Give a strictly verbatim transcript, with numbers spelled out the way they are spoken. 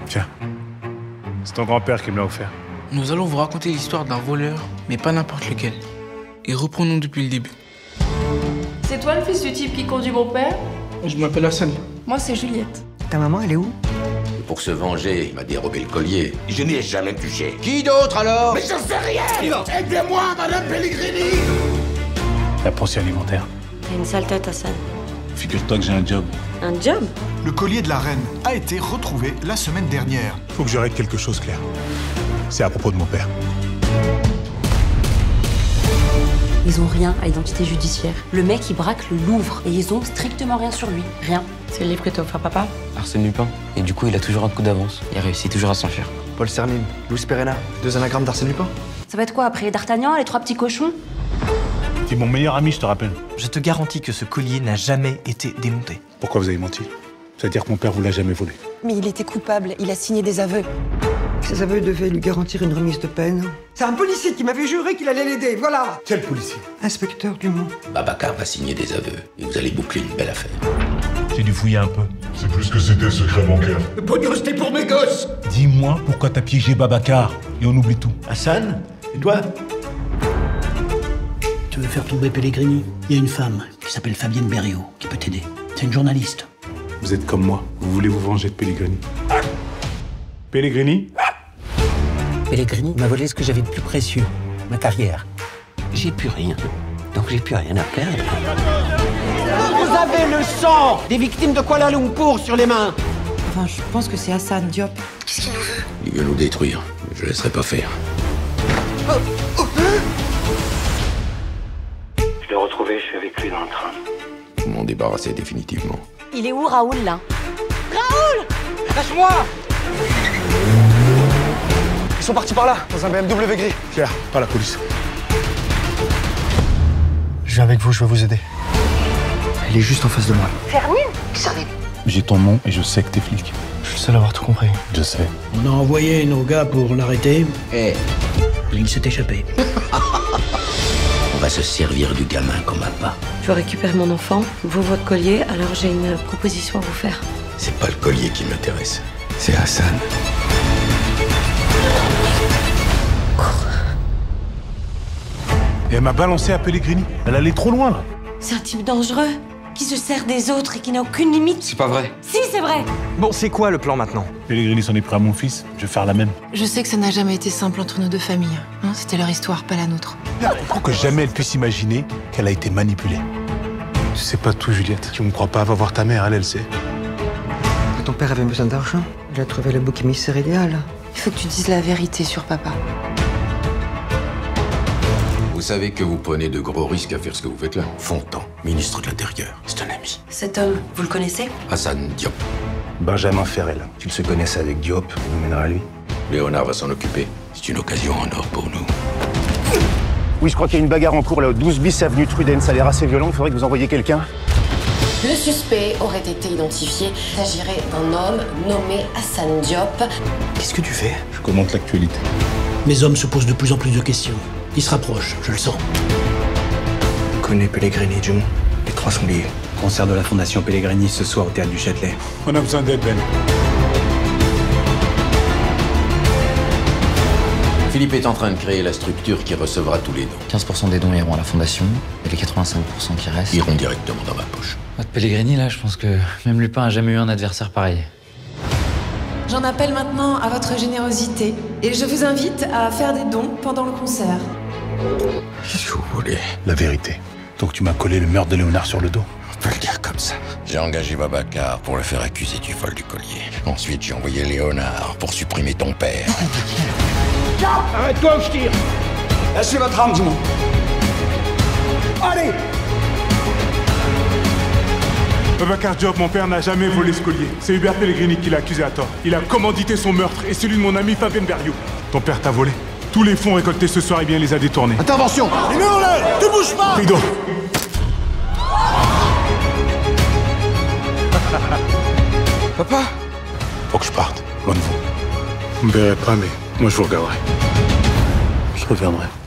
Tiens. C'est ton grand-père qui me l'a offert. Nous allons vous raconter l'histoire d'un voleur, mais pas n'importe lequel. Et reprenons depuis le début. C'est toi le fils du type qui conduit mon père? Je m'appelle Assane. Moi, c'est Juliette. Ta maman, elle est où? Pour se venger, il m'a dérobé le collier. Je n'y ai jamais touché. Qui d'autre alors? Mais je fais rien! Aidez-moi, Madame Pellegrini! La pension alimentaire. T'as une sale tête, Assane. Figure-toi que j'ai un job. Un job? Le collier de la reine a été retrouvé la semaine dernière. Faut que je règle quelque chose, Claire. C'est à propos de mon père. Ils ont rien à identité judiciaire. Le mec, il braque le Louvre et ils ont strictement rien sur lui. Rien. C'est le livre que t'as offert papa? Arsène Lupin. Et du coup, il a toujours un coup d'avance. Il réussit toujours à s'enfuir. Paul Sermine, Louis Perena, deux anagrammes d'Arsène Lupin. Ça va être quoi après les d'Artagnan, les trois petits cochons? T'es mon meilleur ami, je te rappelle. Je te garantis que ce collier n'a jamais été démonté. Pourquoi vous avez menti? C'est-à-dire que mon père vous l'a jamais volé. Mais il était coupable, il a signé des aveux. Ces aveux devaient lui garantir une remise de peine. C'est un policier qui m'avait juré qu'il allait l'aider, voilà. Quel policier? Inspecteur Dumont. Babacar va signer des aveux et vous allez boucler une belle affaire. J'ai dû fouiller un peu. C'est plus que c'était secret bancaire. Le pognon, c'était pour mes gosses. Dis-moi pourquoi t'as piégé Babacar et on oublie tout. Assane? Et toi? Tu veux faire tomber Pellegrini? Il y a une femme qui s'appelle Fabienne Berriot qui peut t'aider. C'est une journaliste. Vous êtes comme moi, vous voulez vous venger de Pellegrini. Pellegrini? Pellegrini m'a volé ce que j'avais de plus précieux, ma carrière. J'ai plus rien, donc j'ai plus rien à perdre. Vous avez le sang des victimes de Kuala Lumpur sur les mains. Enfin, je pense que c'est Assane Diop. Qu'est-ce qu'il nous veut? Il veut nous détruire. Je le laisserai pas faire. Je l'ai retrouvé, je suis avec lui dans le train. Vous m'en débarrassez définitivement. Il est où, Raoul, là? Lâche-moi! Ils sont partis par là, dans un B M W gris. Claire, pas la police. Je viens avec vous, je vais vous aider. Elle est juste en face de moi. J'ai ton nom et je sais que t'es flic. Je suis le seul à avoir tout compris. Je sais. On a envoyé nos gars pour l'arrêter. Eh, Il s'est échappé. on va se servir du gamin comme appât. Je veux récupérer mon enfant, vous votre collier, alors j'ai une proposition à vous faire. C'est pas le collier qui m'intéresse. C'est Assane. Et elle m'a balancé à Pellegrini. Elle allait trop loin, là. C'est un type dangereux, qui se sert des autres et qui n'a aucune limite. C'est pas vrai. Si, c'est vrai. Bon, c'est quoi le plan maintenant? Pellegrini s'en est pris à mon fils, je vais faire la même. Je sais que ça n'a jamais été simple entre nos deux familles. Hein, c'était leur histoire, pas la nôtre. Pour que jamais elle puisse imaginer qu'elle a été manipulée. Tu sais pas tout, Juliette. Tu me crois pas, va voir ta mère, elle, elle sait. Ton père avait besoin d'argent. Il a trouvé le bouc émissaire idéal. Il faut que tu dises la vérité sur papa. Vous savez que vous prenez de gros risques à faire ce que vous faites là. Fontan, ministre de l'Intérieur. C'est un ami. Cet homme, vous le connaissez? Assane Diop. Benjamin Ferrel. Tu se connaissais avec Diop, il nous mènera à lui. Léonard va s'en occuper. C'est une occasion en or pour nous. Oui, je crois qu'il y a une bagarre en cours là, au douze bis avenue Truden. Ça a l'air assez violent, il faudrait que vous envoyiez quelqu'un. Le suspect aurait été identifié. Il s'agirait d'un homme nommé Assane Diop. Qu'est-ce que tu fais? Je commente l'actualité. Mes hommes se posent de plus en plus de questions. Ils se rapprochent, je le sens. Je connais Pellegrini, Dumont. Les trois sont liés. Concert de la Fondation Pellegrini ce soir au Théâtre du Châtelet. On a besoin d'aide, Ben. Philippe est en train de créer la structure qui recevra tous les dons. quinze pour cent des dons iront à la fondation, et les quatre-vingt-cinq pour cent qui restent Iront directement dans ma poche. Votre Pellegrini, là, je pense que même Lupin a jamais eu un adversaire pareil. J'en appelle maintenant à votre générosité. Et je vous invite à faire des dons pendant le concert. Qu'est-ce que vous voulez? La vérité. Donc tu m'as collé le meurtre de Léonard sur le dos. On peut le dire comme ça. J'ai engagé Babacar pour le faire accuser du vol du collier. Ensuite, j'ai envoyé Léonard pour supprimer ton père. Arrête-toi ou je tire. Lâchez votre arme, Dumont. Allez! Babacar Diop, mon père n'a jamais volé ce collier. C'est Hubert Pellegrini qui l'a accusé à tort. Il a commandité son meurtre et celui de mon ami Fabienne Berriot. Ton père t'a volé. Tous les fonds récoltés ce soir, eh bien, il les a détournés. Intervention! Les mains en l'air! Tu bouges pas! Rideau. Papa? Faut que je parte, loin de vous. Vous me verrez pas, mais moi je vous regarderai. Je reviendrai.